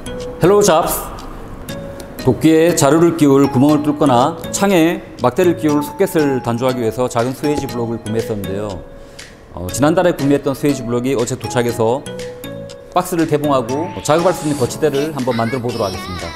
헬로우 잡스! 도끼에 자루를 끼울 구멍을 뚫거나 창에 막대를 끼울 소켓을 단조하기 위해서 작은 스웨이지 블록을 구매했었는데요. 지난달에 구매했던 스웨이지 블록이 어제 도착해서 박스를 개봉하고 작업할 수 있는 거치대를 한번 만들어 보도록 하겠습니다.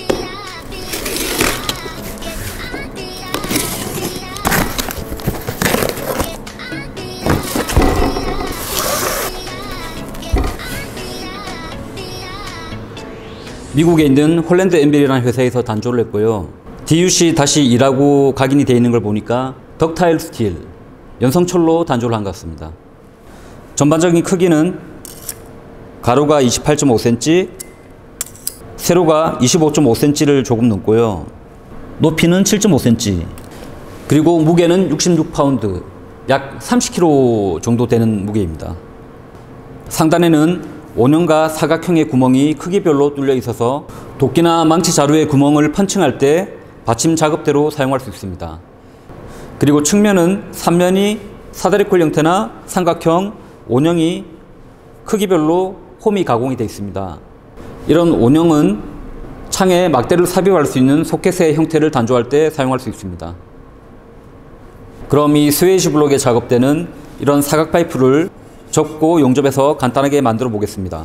미국에 있는 홀랜드 엠빌이라는 회사에서 단조를 했고요. DUC-2라고 각인이 되어 있는 걸 보니까 덕타일 스틸, 연성철로 단조를 한 것 같습니다. 전반적인 크기는 가로가 28.5cm, 세로가 25.5cm를 조금 넘고요. 높이는 7.5cm, 그리고 무게는 66파운드, 약 30kg 정도 되는 무게입니다. 상단에는 원형과 사각형의 구멍이 크기별로 뚫려 있어서 도끼나 망치 자루의 구멍을 펀칭할 때 받침 작업대로 사용할 수 있습니다. 그리고 측면은 3면이 사다리꼴 형태나 삼각형, 원형이 크기별로 홈이 가공이 되어 있습니다. 이런 원형은 창에 막대를 삽입할 수 있는 소켓의 형태를 단조할 때 사용할 수 있습니다. 그럼 이 스웨이지 블록의 작업대는 이런 사각 파이프를 접고 용접해서 간단하게 만들어 보겠습니다.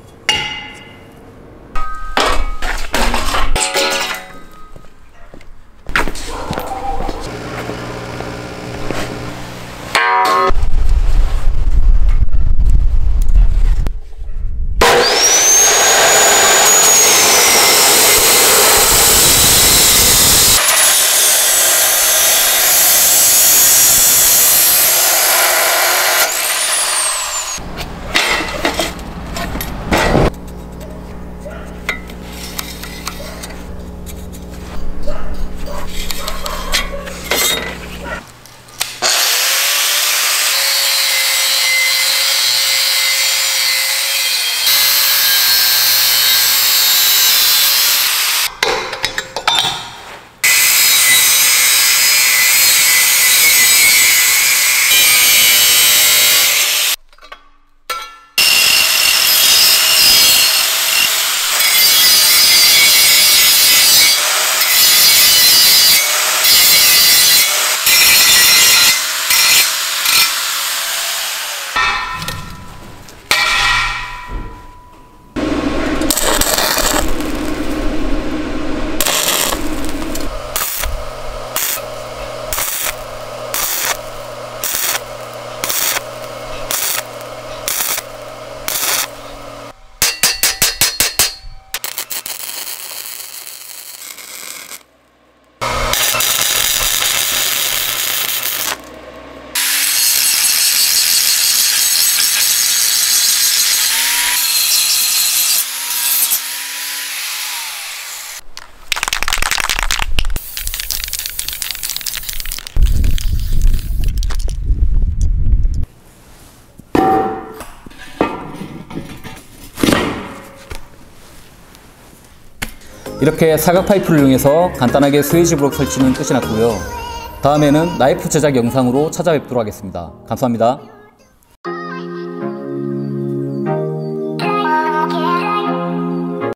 이렇게 사각 파이프를 이용해서 간단하게 스웨이지 블록 설치는 끝이 났고요. 다음에는 나이프 제작 영상으로 찾아뵙도록 하겠습니다. 감사합니다.